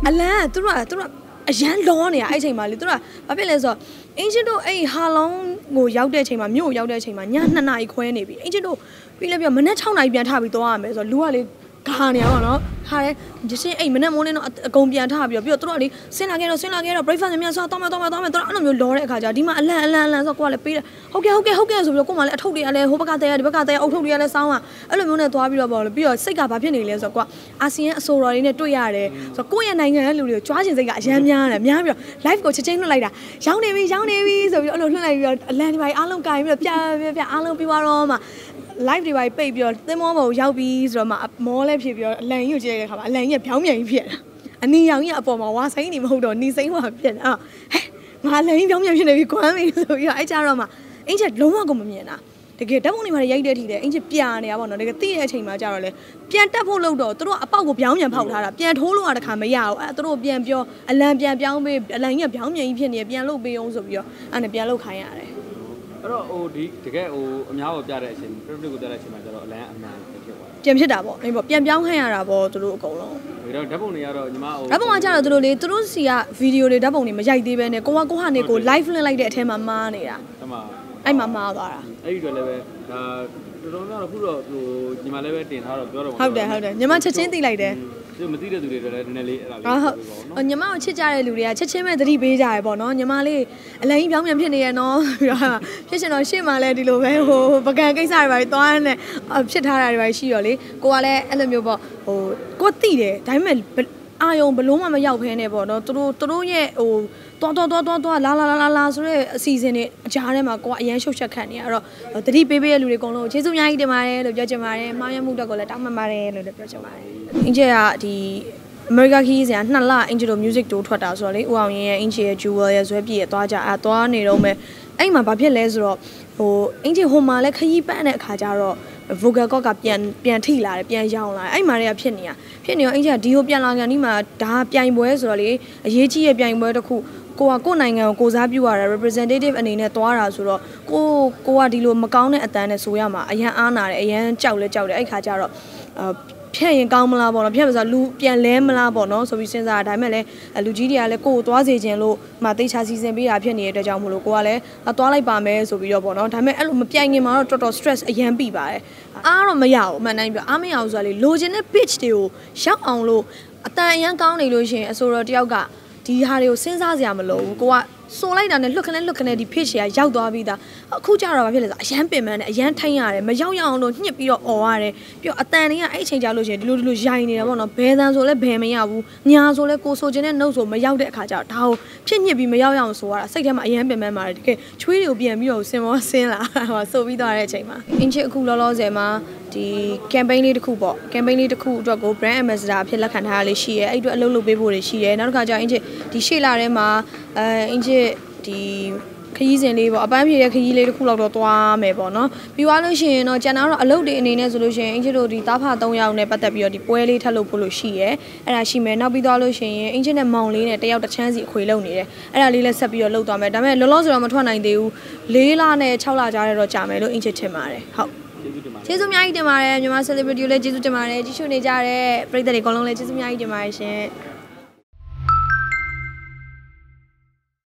အလန်သူတို့အရန်လောနေရအဲ့ချိန်မှာလေသူတို့ဘာဖြစ်လဲဆိုတော့အင်ဂျင်တို့အဲ့ဟာလောင်းကိုရောက်တဲ့အချိန်မှာမြို့ရောက်တဲ့အချိန်မှာည2 နာရီခွဲနေပြီအင်ဂျင်တို့ပြီးလဲပြီးမနေ့6 နာရီပြန်ထပြီးသွားရမယ်ဆိုတော့လူကလေခါနေရပါတော့ခါတယ်ဒီစင်းအိမ်မနေ့မိုးလင်းတော့အကုန်ပြန်ထပြီးတော့သူတို့ကလေဆင်းလာခဲ့တော့ breakfast မြန်ဆောက်တော့မယ်သူတို့အဲ့လိုမျိုးလောတဲ့အခါကျဒီမှာအလန်ဆိုကိုကလည်းပေးတယ်ဟုတ်ကဲ့ဆိုပြီးတော့ကိုမှလည်းအထုပ်တွေကလည်းဟိုဘက်ကတဲရဒီဘက်ကတဲအုပ်ထုပ်တွေကလည်းစောင်းอ่ะအဲ့လိုမျိုးနဲ့သွားပြီးတော့ပေါ့လေပြီးတော့စိတ်ကဘာဖြစ်နေလဲဆိုတော့ကိုကအာဆီယံအဆိုတော်တွေနဲ့တွေ့ရတယ်ဆိုတော့ကိုယ့်ရဲ့နိုင်ငံရဲ့လူတွေကိုကြွားချင်စိတ်ကအရန်များတယ်များပြီးတော့ live ကိုချက်ချင်းလွှတ်လိုက်တာရောင်းနေပြီဆိုပြီးတော့အဲ့လိုလွှတ်လိုက်ပြီးတော့အလန်ဒီပိုင်းအားလုံးကင်ပြီးတော့ပြအားလုံးပြီးသွားတော့မှlive တွေပါပိတ်ပြီးတော့သင်းမောပေါ်ရောက်ပြီးဆိုတော့မှမောလဲဖြစ်ပြီးတော့အလန်ကြီးကိုကြည့်ရတဲ့ခါမှာအလန်ကြီးကပြောင်းပြန်ကြီးဖြစ်လာအနီရောင်ကြီးအပေါ်မှာဝါဆိုင်နေမဟုတ်တော့နီစိမ့်ဝါဖြစ်လာဟဲ့ငါအလန်ကြီးပြောင်းပြန်ဖြစ်နေပြီကွမ်းပြီဆိုပြီးတော့အဲ့ကြတော့မှအင်ချက်လုံးဝကိုမမြင်တာတကယ်ဓာတ်ပုံတွေမှာရိုက်တဲ့ထီတယ်အင်ချက်ပြနေရပါတော့တကယ်သိတဲ့အချိန်မှာကြတော့လေပြန်တက်ဖို့လုပ်တော့သူတို့ကအပေါက်ကိုပြောင်းပြန်ဖောက်ထားတာပြန်ထိုးလို့ရတဲ့ခါမရဘူးအဲ့သူတို့ပြန်ပြောအလန်ပြန်ပြောင်းပေးအလန်ကြီးကပြောင်းပြန်ကြီးဖြစ်နေပြန်လုပ်ပေးအောင်ဆိုပြီးတော့အဲ့နဲ့ပြန်လုပ်ခိုင်းရတယ်အဲ့တော့ဟိုဒီတကယ်ဟိုအများပေါ်ပြတဲ့အချိန် public ကိုပြတဲ့အချိန်မှာကျတော့အလန်အမှန်ဖြစ်သွားပြန်ဖြစ်တာပေါ့အဲ့ပေါ့ပြန်ပြောင်းခိုင်းရတာပေါ့သူတို့အကုန်လုံးဒါတော့ဓာတ်ပုံတွေကတော့ညီမဟိုဓာတ်ပုံကကြတော့သူတို့လေသူတို့စီကဗီဒီယိုတွေဓာတ်ပုံတွေမရိုက်သေးပဲနဲ့ကိုဟာနေကို live လွှင့်လိုက်တဲ့အထဲမှာမားနေတာအဲ့မှာမားသွားတာအဲ့ဒီတော့လည်းပဲဒါတော်တော်များတော့ခုတော့ဟိုညီမလည်းပဲတင်ထားတော့ပြောတော့ဟုတ်တယ်ညီမချက်ချင်းသိလိုက်တယ်မသိတဲ့သူတွေတော့လည်းနည်းနည်းလေးအဲ့ဒါလေးဟုတ်ညီမကိုချစ်ကြတဲ့လူတွေကချက်ချင်းပဲသတိပေးကြရပေါ့နော်ညီမလေးအလန်ကြီးပြောင်းပြန်ဖြစ်နေရနော်ဖြစ်ရှင်တော့ရှေ့မှာလည်းဒီလိုပဲဟိုပကံကိစ္စတွေပါသွားနေဖြစ်ထားတာတွေပါရှိရောလေကိုကလည်းအဲ့လိုမျိုးပေါ့ဟိုကိုသိတယ်ဒါပေမဲ့အာယုံဘလုံးမှမရောက်ဖဲနဲ့ပေါ့နော်သူတို့ရဲ့ဟိုတော်လာဆိုတဲ့အစီအစဉ်တွေအကြားထဲမှာကိုကအရန်ရှုပ်ချက်ခတ်နေရတော့တတိပေးပေးတဲ့လူတွေအကုန်လုံးကျေးဇူးအများကြီးတင်ပါတယ်လို့ပြောချင်ပါတယ်မှားရမှုတော့ကိုလည်းတောင်းပန်ပါတယ်လို့လည်းပြောချင်ပါတယ်အင်ဂျယ်ကဒီအမေရိကခီးစရာ2 လအင်ဂျယ်တို့ music tour ထွက်တာဆိုတော့လေဦးအောင်ရင်ရဲ့အင်ဂျယ်ရဲ့ jewel ရဲ့ဇွဲပြည့်ရဲ့သွားကြသွားနေတော့မယ်အဲ့မှာဘာဖြစ်လဲဆိုတော့ဟိုအင်ဂျယ်ဟိုမှာလည်းခရီးပန်းတဲ့အခါကျတော့ vocal cord ကပြန်ထိလာတယ်ပြန်ရောင်းလာတယ်အဲ့မှာတွေကဖြစ်နေရောအင်ဂျယ်ဒီကိုပြန်လာကန်ဒီမှာဒါပြိုင်ပွဲဆိုတော့လေအရေးကြီးရဲ့ပြိုင်ပွဲတစ်ခုကိုနိုင်ငံကိုစားပြုရတာ representative အနေနဲ့သွားတာဆိုတော့ကိုကဒီလိုမကောင်းတဲ့အတန်းနဲ့ဆိုရမှာအရန်အားနာတယ်အရန်ကြောက်တယ်အဲ့ခါကျတော့ဖြတ်ရင်ကောင်းမလားပေါ့နော်ဖြတ်မစားလူပြန်လဲမလားပေါ့နော်ဆိုပြီးစဉ်းစားတာဒါပေမဲ့လည်းလူကြီးတွေကလည်းကိုကိုသွားစေခြင်းလို့မှတိတ်ချစီစဉ်ပေးတာဖြစ်နေတဲ့အတွက်ကြောင့်မို့လို့ကိုကလည်းသွားလိုက်ပါမယ်ဆိုပြီးတော့ပေါ့နော်ဒါပေမဲ့အဲ့လိုမပြိုင်ခင်မှာတော့တော်တော် stress အရန်ပြီပါတယ်အားတော့မရဘူးအမှန်တိုင်းပြောအားမရဘူးဆိုတာလေလိုချင်တဲ့ pitch တွေကိုရောက်အောင်လို့အတန်အရန်ကောင်းနေလို့ရှိရင်အဆိုတော်တယောက်ကဒီဟာတွေကိုစဉ်းစားစရာမလိုဘူးကိုကဆိုလိုက်တာနဲ့လွတ်ခနဲ့ဒီ pitch တွေကရောက်သွားပြီးသားအခုကျတော့ဘာဖြစ်လဲဆိုအရန်ပင်ပန်းနဲ့အရန်ထိုင်းရတယ်မရောက်ရအောင်လို့ညှစ်ပြီးတော့អော်ရတယ်ပြီးတော့အတန်တွေကအဲ့အချိန်ကြာလို့ရှိရင်ဒီလိုရိုင်နေတာပေါ့နော်ဘယ်တန်ဆိုလဲဘယ်မရဘူးညာဆိုလဲကိုဆိုခြင်းနဲ့နှုတ်ဆိုမရောက်တဲ့အခါကျတော့ဒါကိုဖြစ်ညှစ်ပြီးမရောက်ရအောင်ဆိုရတာစိတ်ထဲမှာအရန်ပင်ပန်းပါတယ်တကယ်ချွေးတွေကိုပြန်ပြီးတော့ဆင်းလာဟိုဆိုပြီးသွားတဲ့အချိန်မှာအင်ချစ်အခုလောလောဆယ်မှာဒီ campaign လေးတစ်ခုပေါ့ campaign လေးတစ်ခုအတွက်ကို brand ambassador အဖြစ်လက်ခံထားရလေးရှိရဲအဲ့အတွက်အလုပ်လုပ်ပေးဖို့တွေရှိရဲနောက်တစ်ခါကျအင်ချစ်ဒီရှေ့လာထဲမှာအင်ချစ်ဒီခရီးစဉ်လေးပေါ့အပန်းဖြေတဲ့ခရီးလေးတစ်ခုလောက်တော့သွားမယ်ပေါ့နော်ပြီးသွားလို့ရှိရင်တော့ကျန်တော့အလုပ်တွေအနေနဲ့ဆိုလို့ရှိရင်အင်ချစ်တို့ဒီတားဖာ3ယောက်နဲ့ပတ်သက်ပြီးတော့ဒီပွဲလေးထပ်လုပ်ဖို့လို့ရှိရဲအဲ့ဒါရှိမယ်နောက်ပြီးသွားလို့ရှိရင်အင်ချစ်နဲ့မောင်လေးနဲ့တယောက်တစ်ချမ်းစီအခွေလုပ်နေတယ်အဲ့ဒါလေးလည်းဆက်ပြီးတော့လုပ်သွားမယ်ဒါပေမဲ့လောလောဆယ်တော့မထွက်နိုင်သေးဘူး4 လနဲ့6 လကြားတော့ကြာမယ်လို့အင်ချစ်ထင်ပါတယ်ဟုတ်ကျေးဇူးအများကြီးတင်ပါတယ်မြန်မာ celebrity ကိုလည်းကျေးဇူးတင်ပါတယ်ကြည့်ရှုနေကြတဲ့ပရိသတ်တွေအကုန်လုံးလည်းကျေးဇူးအများကြီးတင်ပါတယ်ရှင်